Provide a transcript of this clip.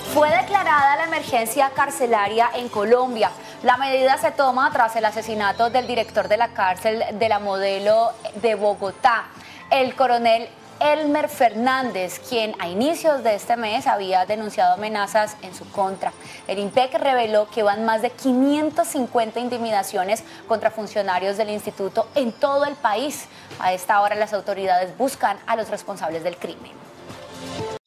Fue declarada la emergencia carcelaria en Colombia. La medida se toma tras el asesinato del director de la cárcel de la Modelo de Bogotá, el coronel Elmer Fernández, quien a inicios de este mes había denunciado amenazas en su contra. El IMPEC reveló que van más de 550 intimidaciones contra funcionarios del instituto en todo el país. A esta hora las autoridades buscan a los responsables del crimen.